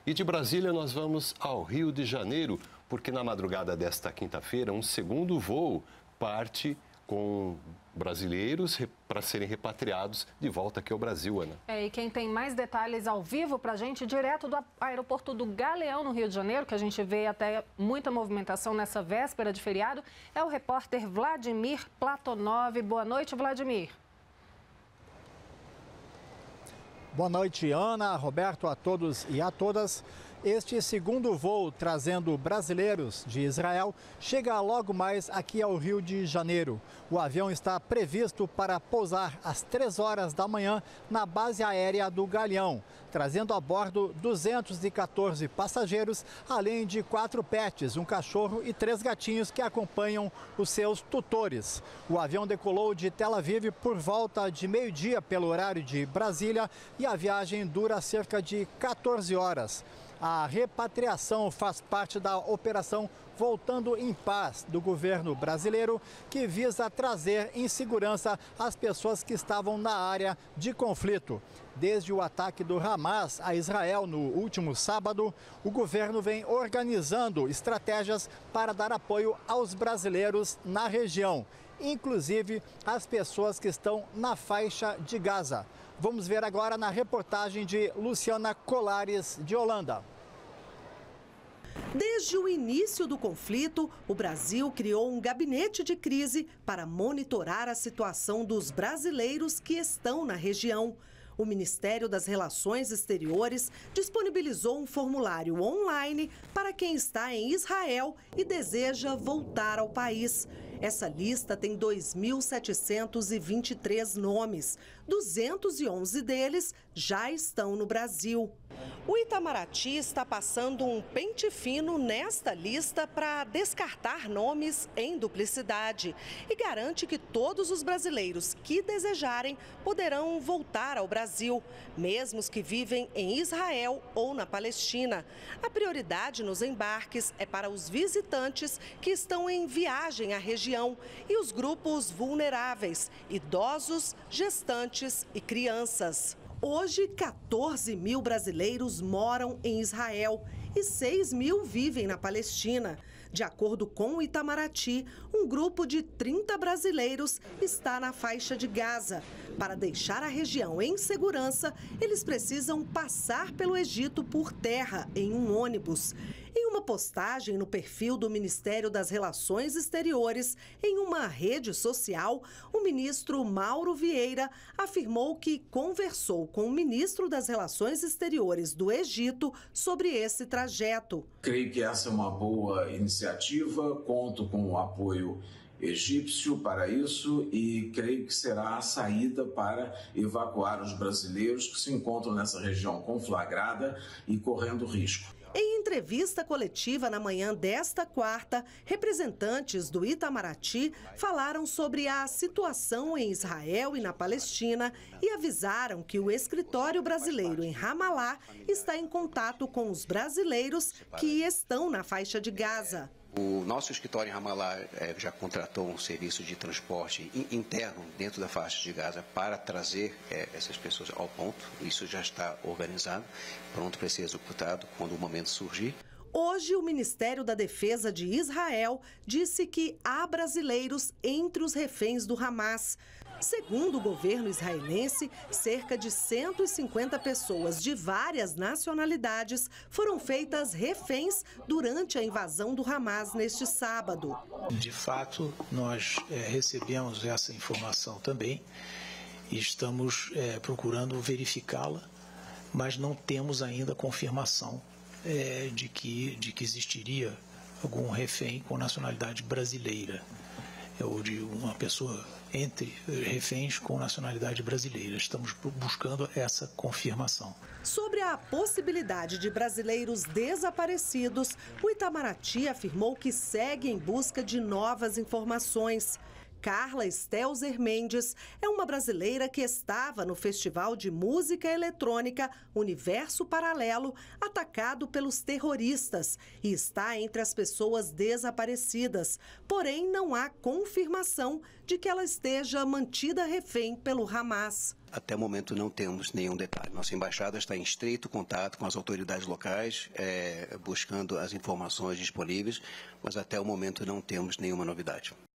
E de Brasília nós vamos ao Rio de Janeiro, porque na madrugada desta quinta-feira um segundo voo parte com brasileiros para serem repatriados de volta aqui ao Brasil, Ana. E quem tem mais detalhes ao vivo para a gente, direto do aeroporto do Galeão, no Rio de Janeiro, que a gente vê até muita movimentação nessa véspera de feriado, é o repórter Vladimir Platonov. Boa noite, Vladimir. Boa noite, Ana, Roberto, a todos e a todas. Este segundo voo trazendo brasileiros de Israel chega logo mais aqui ao Rio de Janeiro. O avião está previsto para pousar às 3 horas da manhã na base aérea do Galeão, trazendo a bordo 214 passageiros, além de 4 pets, um cachorro e 3 gatinhos que acompanham os seus tutores. O avião decolou de Tel Aviv por volta de meio-dia pelo horário de Brasília e a viagem dura cerca de 14 horas. A repatriação faz parte da operação Voltando em Paz do governo brasileiro, que visa trazer em segurança as pessoas que estavam na área de conflito. Desde o ataque do Hamas a Israel no último sábado, o governo vem organizando estratégias para dar apoio aos brasileiros na região, inclusive as pessoas que estão na faixa de Gaza. Vamos ver agora na reportagem de Luciana Colares, de Holanda. Desde o início do conflito, o Brasil criou um gabinete de crise para monitorar a situação dos brasileiros que estão na região. O Ministério das Relações Exteriores disponibilizou um formulário online para quem está em Israel e deseja voltar ao país. Essa lista tem 2.723 nomes. 211 deles já estão no Brasil. O Itamaraty está passando um pente fino nesta lista para descartar nomes em duplicidade e garante que todos os brasileiros que desejarem poderão voltar ao Brasil, mesmo os que vivem em Israel ou na Palestina. A prioridade nos embarques é para os visitantes que estão em viagem à região e os grupos vulneráveis, idosos, gestantes e crianças. Hoje, 14 mil brasileiros moram em Israel e 6 mil vivem na Palestina. De acordo com o Itamaraty, um grupo de 30 brasileiros está na faixa de Gaza. Para deixar a região em segurança, eles precisam passar pelo Egito por terra em um ônibus. Em uma postagem no perfil do Ministério das Relações Exteriores, em uma rede social, o ministro Mauro Vieira afirmou que conversou com o ministro das Relações Exteriores do Egito sobre esse trajeto. Creio que essa é uma boa iniciativa, conto com o apoio egípcio para isso e creio que será a saída para evacuar os brasileiros que se encontram nessa região conflagrada e correndo risco. Em entrevista coletiva na manhã desta quarta, representantes do Itamaraty falaram sobre a situação em Israel e na Palestina e avisaram que o escritório brasileiro em Ramallah está em contato com os brasileiros que estão na faixa de Gaza. O nosso escritório em Ramallah já contratou um serviço de transporte interno dentro da faixa de Gaza para trazer essas pessoas ao ponto. Isso já está organizado, pronto para ser executado quando o momento surgir. Hoje, o Ministério da Defesa de Israel disse que há brasileiros entre os reféns do Hamas. Segundo o governo israelense, cerca de 150 pessoas de várias nacionalidades foram feitas reféns durante a invasão do Hamas neste sábado. De fato, nós recebemos essa informação também e estamos procurando verificá-la, mas não temos ainda confirmação de que existiria algum refém com nacionalidade brasileira, ou de uma pessoa entre reféns com nacionalidade brasileira. Estamos buscando essa confirmação. Sobre a possibilidade de brasileiros desaparecidos, o Itamaraty afirmou que segue em busca de novas informações. Carla Stelzer Mendes é uma brasileira que estava no Festival de Música Eletrônica Universo Paralelo, atacado pelos terroristas, e está entre as pessoas desaparecidas. Porém, não há confirmação de que ela esteja mantida refém pelo Hamas. Até o momento não temos nenhum detalhe. Nossa embaixada está em estreito contato com as autoridades locais, buscando as informações disponíveis, mas até o momento não temos nenhuma novidade.